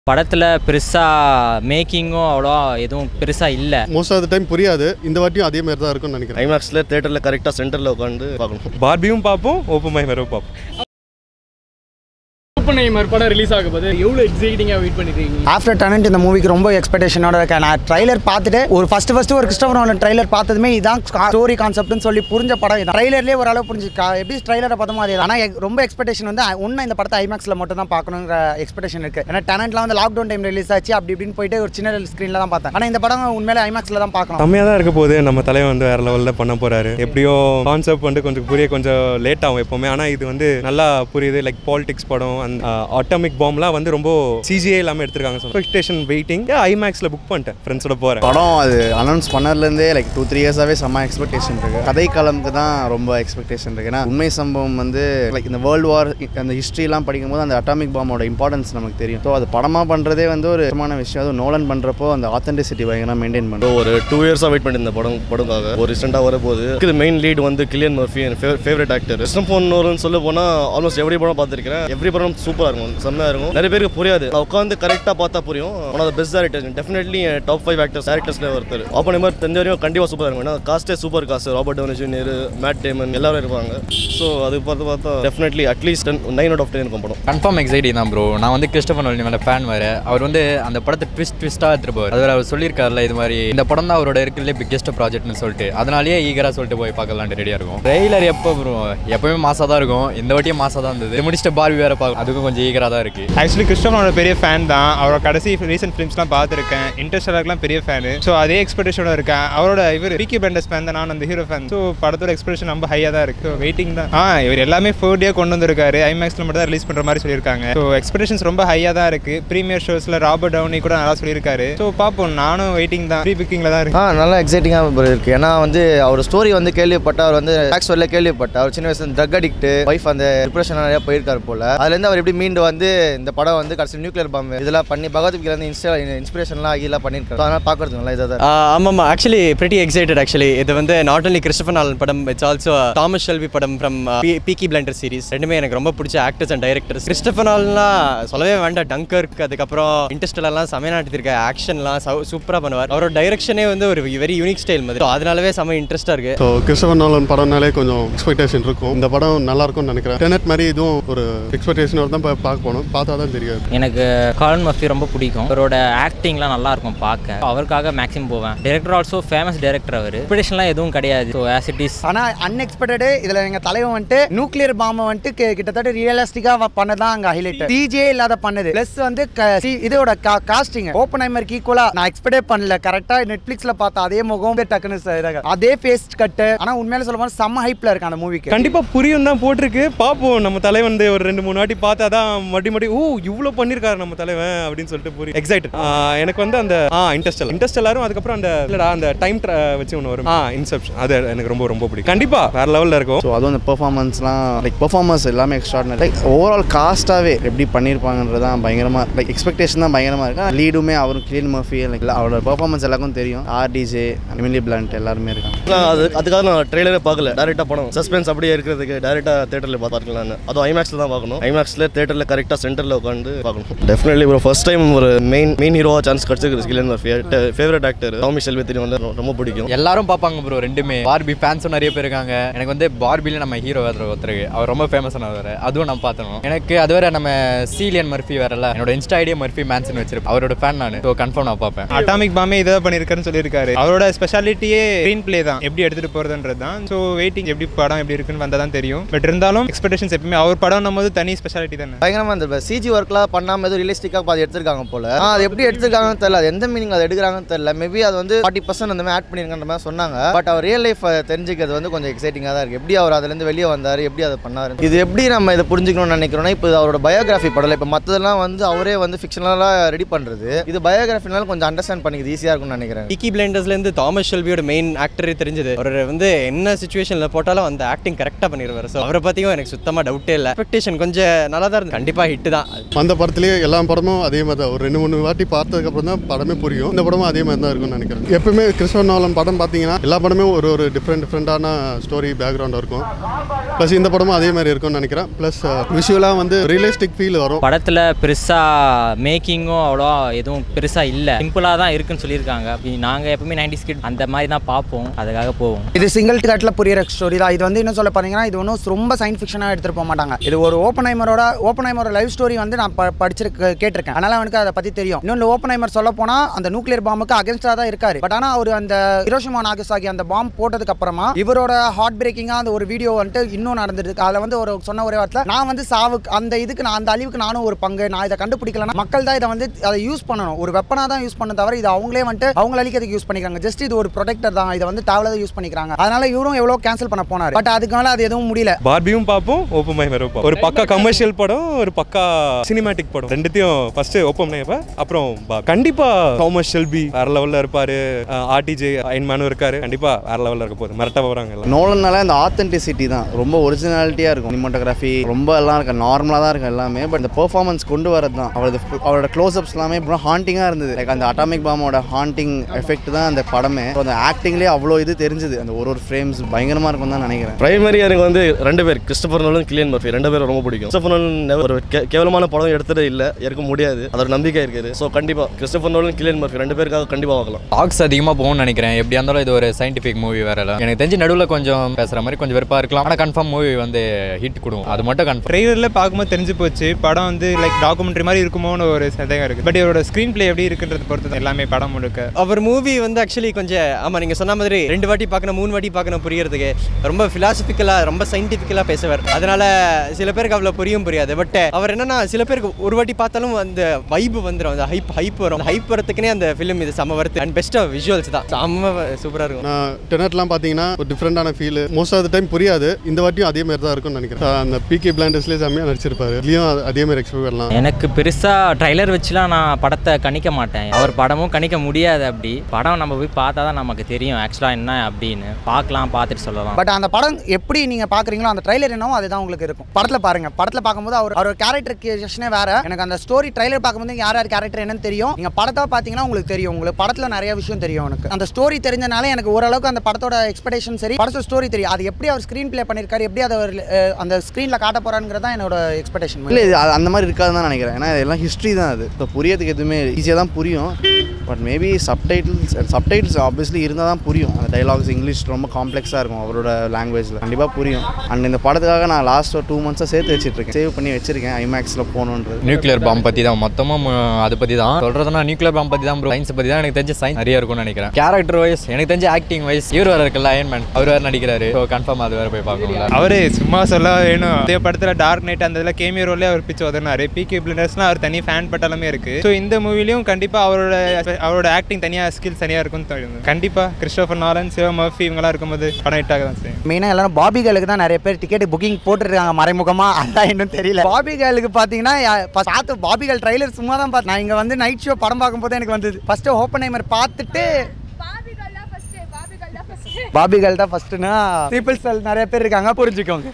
படத்துல பெருசா மேக்கிங்கும் அவ்வளோ எதுவும் பெருசா இல்ல. மோஸ்ட் ஆஃப் த டைம் புரியாது. இந்த வாட்டியும் அதே மாதிரி தான் இருக்கும்னு நினைக்கிறேன். ஐமேக்ஸ்ல தியேட்டர்ல கரெக்டா சென்டர்ல உட்காந்து பார்க்கணும். பார்பியும் பார்ப்போம், ஓப்பன்ஹைமரும் பார்ப்போம். Oppenheimer படம் ரிலீஸ் ஆக போகுது. எவ்வளவு எக்ஸைட்டிங்கா வெயிட் பண்ணிருக்கீங்க? ஆஃப்டர் டெனன்ட் இந்த மூவிக்கு ரொம்ப எக்ஸ்பெக்டேஷனோட இருக்கேன். நான் ட்ரைலர் பார்த்துட்டு ஒரு ஃபர்ஸ்ட் ஒரு கிறிஸ்டோபர் நோலன் ட்ரைலர் பார்த்ததுமே இதான் ஸ்டோரி கான்செப்ட்னு சொல்லி புரிஞ்ச படம் இதான். ட்ரைலர்லேயே ஓரளவு புரிஞ்சு எப்படி ட்ரைலரை பார்த்தோமோ அது. ஆனால் ரொம்ப எக்ஸ்பெக்டேஷன் வந்து ஒன்றும் இந்த படத்தை ஐமேக்ஸில் மட்டும் தான் பார்க்கணுங்கிற எக்ஸ்பெக்டேஷன் இருக்குது. ஏன்னா டெனன்ட்லாம் வந்து லாக்டவுன் டைம் ரிலீஸ் ஆச்சு, அப்படி இப்படின்னு போயிட்டு ஒரு சின்ன ஸ்க்ரீனில் தான் பார்த்தேன். ஆனால் இந்த படம் உண்மையிலே ஐமேக்ஸில் தான் பார்க்கணும். செம்மையாக தான் இருக்க போது. நம்ம தலைவன் வந்து வேறு லெவலில் பண்ண போகிறாரு. எப்படியோ கான்செப்ட் வந்து கொஞ்சம் லேட் ஆகும் எப்போவுமே. ஆனால் இது வந்து நல்லா புரியுது. லைக் பாலிடிக்ஸ் படம், அந்த ஆட்டோமிக் பாம்லாம் வந்து ரொம்ப சிஜிஐ இல்லாமல் எடுத்துருக்காங்க. Expectation waiting. ஐமேக்ஸில் புக் பண்ணிட்டேன், ஃப்ரெண்ட்ஸோட போகிறேன். படம் அது அனௌன்ஸ் பண்ணதுலேருந்தே லைக் 2-3 இயர்ஸாகவே செம்ம எக்ஸ்பெக்டேஷன் இருக்குது. கதை காலமுக்கு தான் ரொம்ப எக்ஸ்பெக்டேஷன் இருக்குது. ஏன்னா உண்மை சம்பவம் வந்து லைக் இந்த வேர்ல்டு வார் அந்த ஹிஸ்ட்ரிலாம் படிக்கும்போது அந்த அட்டாமிக் பாமோட இம்பார்ட்டன்ஸ் நமக்கு தெரியும். ஸோ அது படமாக பண்ணுறதே வந்து ஒரு முக்கியமான விஷயம். அது நோலன் பண்ணுறப்போ அந்த ஆத்தென்டிசிட்டி பயங்கரமாக மெயின்டைன் பண்ணுறோம். ஒரு 2 இயர்ஸாக வெயிட் பண்ணி இந்த படம்காக ஒரு ரீசெண்டாக வரப்போகுது. இது மெயின் லீட் வந்து கிலியன் மர்ஃபி, என் ஃபேவரட் ஆக்டர். கிறிஸ்டோபர் நோலன் சொல்ல போனால் ஆல்மோஸ்ட் எவ்ரி படம் பார்த்துருக்கேன். எவ்ரி படம் சூப்பராக இருக்கும், செம்மையாக இருக்கும். நிறைய பேருக்கு புரியாது, உட்காந்து கரெக்டாக பார்த்தா புரியும். One of the best directors, definitely top 5 டேரக்டர்ஸ்ல ஒருத்தர். ஆப்பன்ஹைமர் தெரிஞ்ச வரைக்கும் கண்டிப்பாக சூப்பராக இருக்கும். ஏன்னா காஸ்டே super cast. Robert Downey junior, Matt Damon எல்லாரும் இருப்பாங்க. ஸோ அது பார்த்தா டெஃபினெட்லி அட்லீஸ்ட் 9 out of 10 இருக்கும் படம். கன்ஃபார்ம் எக்ஸைட்டிங் தான் ப்ரோ. நான் வந்து கிறிஸ்டோபர் நோலன் மேலே ஃபேன் வேறு. அவர் வந்து அந்த படத்தை ட்விஸ்ட்டாக எடுத்துருப்பார். அதில் அவர் சொல்லியிருக்காருல, இது மாதிரி இந்த படம் தான் அவரோட இருக்கிறதுலே பிக்கெஸ்ட் ப்ராஜெக்ட்னு சொல்லிட்டு. அதனாலேயே ஈகராக சொல்லிட்டு போய் பார்க்கலான்ட்டு ரெடியாக இருக்கும். ட்ரெய்லர் எப்போ ப்ரோ எப்பவுமே மாசாக தான் இருக்கும். இந்த வாட்டியும் மாசாக தான் இருந்தது. முடிச்சுட்டு பார்பி வேறு பார்க்கும், அதுக்கும் கொஞ்சம் ஈகராக தான் இருக்குது. ஆக்சுவலி கிறிஸ்டோபர் பெரிய ஃபேன் தான். அவரோட கடைசி ரீசெண்ட் ஃபிலிம்ஸ்லாம் பார்த்துருக்கேன். இன்டர்ஸ்டெல்லர்லாம் பெரிய ஃபேனு. ஸோ அதே எக்ஸ்பெக்டேஷனோட இருக்கேன். அவரோட இவர் பிகி பெண்டஸ் ஃபேன் தான், நான் அந்த ஹீரோ ஃபேன். ஸோ படத்தோட எக்ஸ்பெக்டேஷன் ரொம்ப ஹையாக தான் இருக்குது. வெயிட்டிங் தான். இவர் எல்லாமே 4D கொண்டு வந்திருக்காரு. ஐமேக்ஸில் மட்டும் தான் ரிலீஸ் பண்ணுற மாதிரி சொல்லியிருக்காங்க. ஸோ எக்ஸ்பெக்டேஷன்ஸ் ரொம்ப ஹையாக தான் இருக்குது. ப்ரீமியர் ஷோஸில் ராபர்ட் டவுனி கூட நல்லா சொல்லியிருக்காரு. ஸோ பார்ப்போம். நானும் வெயிட்டிங் தான். ப்ரீ புக்கிங்கில் தான் இருக்கு. நல்லா எக்ஸைட்டிங்காக இருக்குது. ஏன்னா வந்து அவர் ஸ்டோரி வந்து கேள்விப்பட்ட, அவர் வந்து பேக்ஸ் வரல கேள்விப்பட்ட, அவர் சின்ன வயசுல ட்ரக் அடிக்ட், ஒய்ஃப் அந்த டிப்ரெஷன் நிறையா போயிருக்காரு போல. அதுலேருந்து அவர் எப்படி மீண்டு வந்து இந்த படம் வந்து கடைசி நியூக்ளியர் பாம்பு இதெல்லாம் பண்ணி பகவத்கீதை இன்ஸ்பிரேஷன்லாம் ஆகிலாம் பண்ணியிருக்காரு. அதனால் பார்க்கறது நல்லா இதாக தான். ஆமாம், ஆக்சுவலி பிரிட்டி எக்ஸைட்டட். ஆக்சுவலி இது வந்து நாட் ஒன்லி கிறிஸ்டோபர் நோலன் படம், இட்ஸ் ஆல்சோ தாமஸ் ஷெல்பி படம் ஃப்ரம் பீக்கி பிளைண்டர் சீரிஸ். ரெண்டுமே எனக்கு ரொம்ப பிடிச்ச ஆக்டர்ஸ் அண்ட் டைரக்டர்ஸ். கிறிஸ்டோபர் நோலன்லாம் சொல்லவே வேண்டாம். டங்கர்க், அதுக்கப்புறம் இன்டர்ஸ்டெல்லர்லாம் செமையா நடத்திருக்க. ஆக்ஷன்லாம் சூப்பராக பண்ணுவார். அவரோட டைரக்ஷனே வந்து ஒரு வெரி யூனிக் ஸ்டைல் மாதிரி. அதனாலவே செம்ம இன்ட்ரெஸ்ட்டாக இருக்குது. ஸோ கிறிஸ்டோபர் நோலன் படம்னாலே கொஞ்சம் எக்ஸ்பெக்டேஷன் இருக்கும். இந்த படம் நல்லா இருக்கும்னு நினைக்கிறேன். டெனட் மாதிரி இதுவும் ஒரு எக்ஸ்பெக்டேஷனோட தான் பார்க்க போகணும். பார்த்தா தான் தெரியாது. எனக்கு காலன் மர்ஃபி ரொம்ப பிடிக்கும். அவரோட ஆக்டிங்லாம் நல்லா இருக்கும் பார்க்க. அவருக்காக மேக்ஸிமம் போவேன். Director also famous director. அவர் எக்ஸ்பெக்டேஷன்லாம் எதுவும் கிடையாது. So as it is. ஆனால் அன்எக்ஸ்பெக்டட் இதில் எங்கள் தலைவன் வந்துட்டு நியூக்ளியர் பாம்பை வந்துட்டு கிட்டத்தட்ட ரியலிஸ்டிக்காக பண்ணதான் அங்கே ஹைலைட். டிஜே இல்லாத பண்ணது ப்ளஸ் வந்து இதோட காஸ்டிங் ஓப்பன்ஹைமருக்கு ஈக்குவலாக நான் எக்ஸ்பெக்டே பண்ணல. கரெக்டாக நெட்ஃப்ளிக்ஸில் பார்த்தா அதே முகம் டக்குன்னு அதே ஃபேஸ் கட்டு. ஆனால் உண்மையில சொல்ல போனால் செம்ம ஹைப்பில் இருக்கு அந்த மூவிக்கு. கண்டிப்பாக புரியும் தான் போட்டிருக்கு. பார்ப்போம். நம்ம தலைவன் வந்து ஒரு 2-3 வாட்டி பார்த்தா தான் மறுபடி இவ்வளோ பண்ணியிருக்காரு நம்ம தலைவன் அப்படின்னு சொல்லிட்டு புரியும். எக்ஸைட்டட். எனக்கு வந்து அந்த இன்டர்ஸ்டெல்லரும் அதுக்கப்புறம் அந்த டைம் வச்சு ஒன்று வரும், இன்செப்ஷன். அது எனக்கு ரொம்ப பிடிக்கும். கண்டிப்பாக வேற லெவலில் இருக்கும். ஸோ அதுவும் அந்த பெர்ஃபார்மன்ஸ்லாம் லைக் பெர்ஃபார்மன்ஸ் எல்லாமே எக்ஸ்ட்ராடினரி. லைக் ஓவரால் காஸ்ட்டாகவே எப்படி பண்ணியிருப்பாங்கன்றது தான் பயங்கரமாக. லைக் எக்ஸ்பெக்டேஷன் தான் பயங்கரமாக இருக்கு. லீடுமே அவரும் கிலியன் மர்ஃபி, லைக் அவரோட பெர்ஃபார்மன்ஸ் எல்லாருக்கும் தெரியும். ஆர்டிஜே, எமிலி பிளண்ட் எல்லாருமே இருக்காங்க. அதுக்காக நான் ட்ரெய்லரே பார்க்கல. டேரெக்டாக படம் சஸ்பென்ஸ் அப்படியே இருக்கிறதுக்கு டேரெக்டாக தேட்டரில் பார்க்கலான்னு. அதுவும் ஐமேக்ஸில் தான் பார்க்கணும். ஐமேக்ஸில் தேட்டரில் கரெக்டாக சென்டரில் உட்காந்து பார்க்கணும். டெஃபினெட்லி ஒரு ஃபர்ஸ்ட் டைம் ஒரு மெயின் ஹீரோவாக சான்ஸ் கிடச்சிருக்கு. Cillian Murphy favourite actor. Thomas Shelby தெரியும், ரொம்ப பிடிக்கும். எல்லாரும் பார்ப்பாங்க ப்ரோ. ரெண்டுமே பார்பி ஃபேன்ஸும் நிறைய பேர் இருக்காங்க. எனக்கு வந்து பார்பியில் நம்ம ஹீரோ ஒருத்தருக்கு அவர் ரொம்ப ஃபேமஸானவர். அதுவும் நான் பார்த்தணும். எனக்கு அதுவரை நம்ம சீலியன் மர்ஃபி வேறல, என்னோட இன்ஸ்டா ஐடியா மர்ஃபி மேன்சன் வச்சிருப்பேன். அவரோட ஃபேன் நான். ஸோ கன்ஃபார்ம் நான் பார்ப்பேன். அட்டாமிக் பாமே இதை பண்ணியிருக்காருன்னு சொல்லியிருக்காரு. அவரோட ஸ்பெஷாலிட்டியே ஸ்க்ரீன் பிளே தான், எப்படி எடுத்துகிட்டு போகிறதுன்றது தான். ஸோ வெயிட்டிங் எப்படி படம் எப்படி இருக்குன்னு வந்தால் தான் தெரியும். பட் இருந்தாலும் எக்ஸ்பெக்டேஷன்ஸ் எப்பவுமே அவர் படம் போது தனி ஸ்பெஷாலிட்டி தானே. பயங்கரமாக இருந்தது. சிஜி ஒர்க்லாம் பண்ணாமல் எதுவும் ரியலிஸ்டிக்காக பாதி எடுத்துருக்காங்க போல. அது எப்படி எடுத்துருக்காங்கன்னு தெரியல. அது எந்த மீனிங் அதை எடுக்கிறாங்கன்னு தெரியல. மேபி அது வந்து 40% அந்த மாதிரி ஆட் பண்ணியிருக்கின்ற மாதிரி சொன்னாங்க. பட் அவர் ரியல் லைஃப் தெரிஞ்சுக்கிறது வந்து கொஞ்சம் எக்ஸைட்டிங்காக தான் இருக்குது. எப்படி அவர் அதுலேருந்து வெளியே வந்தார், எப்படி அதை பண்ணார், இது எப்படி நம்ம இதை புரிஞ்சுக்கணும்னு நினைக்கிறோன்னா, இப்போ அவரோட பயோகிராஃபி படம். இப்போ மற்றதெல்லாம் வந்து அவரே வந்து ஃபிக்ஷனலாக ரெடி பண்ணுறது. இது பயோகிராஃபினால கொஞ்சம் அண்டர்ஸ்டாண்ட் பண்ணிக்கிறது ஈஸியாக இருக்கும்னு நினைக்கிறேன். பீக்கி பிளைண்டர்ஸ்லேருந்து தாமஸ் ஷெல்பியோட மெயின் ஆக்டரே தெரிஞ்சது. அவர் வந்து என்ன சுச்சுவேஷனில் போட்டாலும் அந்த ஆக்டிங் கரெக்டாக பண்ணிடுவார். ஸோ அவரை பற்றியும் எனக்கு சுத்தமாக டவுட்டே இல்லை. எக்ஸ்பெக்டேஷன் கொஞ்சம் நல்லா தான் இருந்தது. கண்டிப்பாக ஹிட் தான். அந்த படத்துலேயே எல்லா படமும் அதே மாதிரி தான். ஒரு 2-3 வாட்டி பார்த்ததுக்கப்புறம் தான் படமே புரியும். இந்த படமும் அதே மாதிரி தான் இருக்கும்னு நினைக்கிறேன். எப்பவுமே கிறிஸ்டோபர் நோலன் படம் பார்த்தீங்கன்னா எல்லா படமே ஒரு டிஃப்ரெண்டான ஸ்டோரி பேக்ரவுண்ட் இருக்கும். ப்ளஸ் இந்த படமும் அதே மாதிரி இருக்கும்னு நினைக்கிறேன். ப்ளஸ் விஷுவலாக வந்து ரியலிஸ்டிக் ஃபீல் வரும். படத்தில் பெருசாக மேக்கிங்கும் அவ்வளோ எதுவும் பெருசாக இல்லை, சிம்பிளாக தான் இருக்குன்னு சொல்லியிருக்காங்க. நாங்கள் எப்பவுமே 90s கிட் அந்த மாதிரி தான் பார்ப்போம், அதுக்காக போவோம். இது சிங்கிள் கட்டில் புரியுற ஸ்டோரி தான். இது வந்து இன்னும் சொல்ல போனீங்கன்னா இது ஒன்றும் ரொம்ப சயின்ஸ் ஃபிக்ஷனாக எடுத்துகிட்டு போக மாட்டாங்க. இது ஒரு ஓப்பன்ஹைமரோட லைஃப் ஸ்டோரி வந்து நான் கேட்டிருக்கேன். அதனால அவனுக்கு அதை பற்றி தெரியும். இன்னொன்று ஓப்பன்ஹைமர் சொல்ல போனால் அந்த நியூக்ளியர் பாம்புக்கு அகேன்ஸ்டாக தான் இருக்காரு. பட் ஆனால் அவர் அந்த ஹிரோஷிமா நாகசாகி அந்த பாம்பு போட்டதுக்கு அப்புறமா இவரோட ஹார்ட் பிரேக்கிங்காக அந்த ஒரு வீடியோ வந்துட்டு இன்னும் நடந்துருக்கு. அதில் வந்து ஒரு சொன்ன ஒரே வார்த்தை, நான் வந்து சாவுக்கு அந்த இதுக்கு நான் அந்த அழிவுக்கு நானும் ஒரு பங்கு, நான் இதை கண்டுபிடிக்கலன்னா மக்கள் தான் இதை வந்து அதை யூஸ் பண்ணணும், ஒரு வெப்பனாக தான் யூஸ் பண்ண தவிர இது அவங்களே வந்துட்டு அவங்கள அழிக்கிறதுக்கு யூஸ் பண்ணிக்கிறாங்க. ஜஸ்ட் இது ஒரு ப்ரொடெக்டர் தான், இதை வந்து தேவையில்லாத யூஸ் பண்ணிக்கிறாங்க. அதனால இவரும் எவ்வளோ கேன்சல் பண்ண போனார். பட் அதுக்கு மேலே அது எதுவும் முடியல. பார்பியும் பார்ப்போம், ஓப்பன்ஹைமரும் பார்ப்போம். ஒரு பக்கா கமர்ஷியல் படம், ஒரு பக்கா சினிமாட்டிக் படம். ரெண்டுத்தையும் ஃபர்ஸ்ட் ஓப்பன்ஹைமர், அப்புறம் கண்டிப்பா தாமஸ் ஷெல்பி வேற லெவல்ல இருப்பாரு. ஆர்டிஜே அயன்மேனும் இருக்காரு. கண்டிப்பா வேற லெவல்ல இருக்க போகுது. மிரட்ட போறாங்க எல்லாம். நோலன்னால அந்த ஆத்தென்டிசிட்டி தான் ரொம்ப ஒரிஜினாலிட்டியா இருக்கும். சினிமாட்டோகிராஃபி ரொம்ப எல்லாம் இருக்கு, நார்மலா தான் இருக்கும் எல்லாமே. பட் இந்த பெர்ஃபார்மன்ஸ் கொண்டு வரது தான் அவரோட க்ளோஸ்அப்ஸ் எல்லாமே ஹாண்டிங்கா இருந்தது. லைக் அந்த அட்டாமிக் பாமோட ஹாண்டிங் எஃபெக்ட் தான் அந்த படமே. அந்த ஆக்டிங்லேயே அவ்வளோ இது தெரிஞ்சது. அந்த ஒரு ஃப்ரேம்ஸ் பயங்கரமா இருக்கும் தான் நினைக்கிறேன். பிரைமரியாக எனக்கு வந்து 2 பேர், கிறிஸ்டோபர் நோலன், கிலியன் மர்ஃபி 2 பேரும் ரொம்ப பிடிக்கும். கிறிஸ்டோபர் நோலன் ஒரு கேவலமான படம் எடுத்துட்டு இல்லை, எடுக்க முடியாது, அதோட நம்பிக்கை இருக்குது. ஸோ கண்டிப்பாக கிறிஸ்டோபர் நோலன், கிலியன் மர்ஃபி 2 பேருக்காக கண்டிப்பாக பார்க்கலாம். டாக்ஸ் அதிகமாக போகும்னு நினைக்கிறேன். எப்படியா இருந்தாலும் இது ஒரு சயின்டிஃபிக் மூவி வேற. எனக்கு தெரிஞ்சு நடுவில் கொஞ்சம் பேசுகிற மாதிரி கொஞ்சம் வெறுப்பாக இருக்கலாம். ஆனால் கன்ஃபார்ம் மூவி வந்து ஹிட் கொடுக்கும், அது மட்டும் கன்ஃபார்ம். ட்ரெய்லரில் பார்க்கும்போது தெரிஞ்சு போச்சு படம் வந்து லைக் டாக்குமெண்ட்ரி மாதிரி இருக்குமோன்னு ஒரு சந்தேகம் இருக்குது. பட் இவரோட ஸ்க்ரீன் பிளே எப்படி இருக்குன்றது பொறுத்து எல்லாமே படம் முழுக்க. அவர் மூவி வந்து ஆக்சுவலி கொஞ்சம் ஆமாம் நீங்கள் சொன்ன மாதிரி 2 வாட்டி பார்க்கணும் 3 வாட்டி பார்க்கணும் புரியறதுக்கு. ரொம்ப ஃபிலாசபிக்கலாக ரொம்ப சயின்டிஃபிக்கலாக பேசுவார். அதனால சில பேருக்கு அவ்வளோ புரியாது. பட் அவர் என்னன்னா சில பேருக்கு ஒரு வாட்டி பார்த்தாலும் அந்த வைப் வந்துடும், அந்த ஹைப் வரும். ஹைப் வரத்துக்குனே அந்த ஃபிலிம் இது செம்ம வருது. அண்ட் பெஸ்ட் விஷுவல்ஸ் தான் செம்ம சூப்பராக இருக்கும். நான் டெனட்லாம் பார்த்தீங்கன்னா ஒரு டிஃப்ரெண்டான feel. Most of the time புரியாது. இந்த வாட்டியும் அதே மாதிரி தான் இருக்கும்னு நினைக்கிறேன். அந்த பிகே பிளாண்டர்ஸ்லேயே செம்மையாக நடிச்சிருப்பாரு. இதுலேயும் அதே மாதிரி எக்ஸ்பெக்ட் பண்ணலாம். எனக்கு பெருசாக ட்ரைலர் வச்சுலாம் நான் படத்தை கணிக்க மாட்டேன். அவர் படமும் கணிக்க முடியாது. அப்படி படம் நம்ம போய் பார்த்தா தான் நமக்கு தெரியும் ஆக்சுவலாக என்ன அப்படின்னு. பார்க்கலாம், பார்த்துட்டு சொல்லலாம். பட் அந்த படம் எப்படி நீங்கள் பார்க்குறீங்களோ அந்த ட்ரைலர் என்னவோ அதுதான் உங்களுக்கு இருக்கும். படத்தில் பாருங்கள், படத்தில் பார்க்கும்போது அவர் கேரக்டர் கிரியேஷனே வேற. எனக்கு அந்த ஸ்டோரி ட்ரைலர் பார்க்கும்போது யார் கேரக்டர் என்னன்னு தெரியும். நீங்கள் படத்தை பார்த்தீங்கன்னா உங்களுக்கு தெரியும். உங்களுக்கு படத்தில் நிறைய விஷயம் தெரியும். எனக்கு அந்த ஸ்டோரி தெரிஞ்சனால எனக்கு ஓரளவுக்கு அந்த படத்தோட எக்ஸ்பெக்டேஷன் சரி, படத்தோட ஸ்டோரி தெரியும். அது எப்படி அவர் ஸ்க்ரீன் பிளே பண்ணியிருக்காரு, எப்படி அதை அந்த ஸ்க்ரீனில் காட்ட போகிறாங்கிறது தான் என்னோட எக்ஸ்பெக்டேஷன். இல்லை இது அந்த மாதிரி இருக்காதுன்னு தான் நினைக்கிறேன். ஏன்னா இதெல்லாம் ஹிஸ்ட்ரி தான். அது இப்போ புரியறதுக்கு எதுவுமே ஈஸியாக தான் புரியும். பட் மேபி சப்டைட்டில்ஸ் ஆப்வியஸ்லி இருந்தால் தான் புரியும். அந்த டைலாக்ஸ் இங்கிலீஷ் ரொம்ப காம்ப்ளெக்ஸாக இருக்கும் அவரோட லாங்குவேஜில். கண்டிப்பாக புரியும். அண்ட் இந்த படத்துக்காக நான் லாஸ்ட் ஒரு 2 months சேர்த்து வச்சுட்ருக்கேன், சேவ் பண்ணி வச்சிருக்கேன் ஐமேக்ஸில் போகணுன்றது. நியூக்ளியர் பாம்பு பற்றி தான் மொத்தமாக அதை பற்றி தான் சொல்கிறதுனா நியூக்ளியர் பாம்பு பற்றி தான். சயின்ஸ் பற்றி தான் எனக்கு தெரிஞ்ச சயின்ஸ் நிறைய இருக்கும்னு நினைக்கிறேன். கேரக்டர் வைஸ் எனக்கு தெரிஞ்ச ஆக்டிங் வைஸ் இவர் வேறு இருக்குல்ல, அயன்மேன் அவர் வேறு நடிக்கிறாரு. ஸோ கன்ஃபார்ம் அது வேறு போய் பார்க்கணும். அவரு சும்மா சொல்ல வேணும். அதே படத்தில் டார்க் நைட் அந்த இதில் கேமியோ ரோலே அவர் பிச்சு உதறினாரு. பிகே பிளண்டர்ஸ்லாம் அவர் தனி ஃபேன் பட்டாலுமே இருக்குது. ஸோ இந்த மூவிலையும் கண்டிப்பாக அவரோட ஆக்டிங் தனியாக ஸ்கில்ஸ் தனியாக இருக்கும்னு தோணுது. கண்டிப்பாக கிறிஸ்டோபர் நோலன், சிவா மர்ஃபி இவங்களாம் இருக்கும்போது படம் ஹிட் ஆக தான் செய்யும். மெயினாக எல்லாரும் பாபி கேர்ளுக்கு தான் நிறைய பேர் டிக்கெட் புக்கிங் போட்டுருக்காங்க மறைமுகமாக. அதான் இன்னும் தெரியல. பாபி கேர்ளுக்கு பார்த்தீங்கன்னா பார்த்து பாபி கேர்ள் ட்ரைலர் சும்மா தான் பார்த்தேன். நான் இங்கே வந்து நைட் ஷோ படம் பார்க்கும்போது எனக்கு வந்தது. ஃபஸ்ட்டு ஓப்பன்ஹைமர் பார்த்துட்டு பாபி கேர்ள் தான் ஃபஸ்ட்டுனா பீப்புள்ஸ் நிறைய பேர் இருக்காங்க, புரிஞ்சுக்கோங்க.